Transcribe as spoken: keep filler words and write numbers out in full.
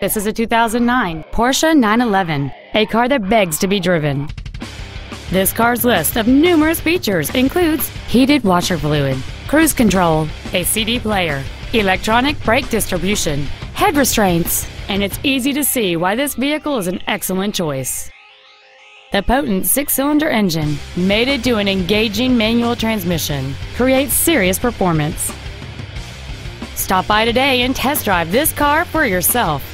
This is a two thousand nine Porsche nine eleven, a car that begs to be driven. This car's list of numerous features includes heated washer fluid, cruise control, a C D player, electronic brake distribution, head restraints, and it's easy to see why this vehicle is an excellent choice. The potent six-cylinder engine, mated to an engaging manual transmission, creates serious performance. Stop by today and test drive this car for yourself.